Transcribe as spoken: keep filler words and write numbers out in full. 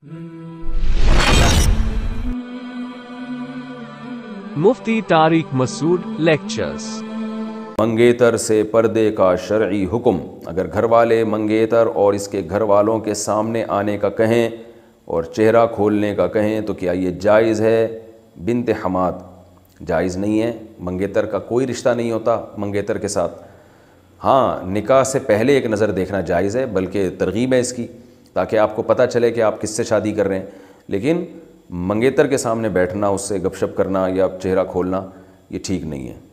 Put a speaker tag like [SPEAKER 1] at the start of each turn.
[SPEAKER 1] मुफ्ती Tariq Masood lectures.
[SPEAKER 2] मंगेतर से पर्दे का शरई हुक्म। अगर घर वाले मंगेतर और इसके घर वालों के सामने आने का कहें और चेहरा खोलने का कहें तो क्या ये जायज़ है? बिनते हमाद, जायज़ नहीं है। मंगेतर का कोई रिश्ता नहीं होता मंगेतर के साथ। हाँ, निकाह से पहले एक नज़र देखना जायज़ है, बल्कि तरगीब है इसकी, ताकि आपको पता चले कि आप किससे शादी कर रहे हैं। लेकिन मंगेतर के सामने बैठना, उससे गपशप करना या चेहरा खोलना, ये ठीक नहीं है।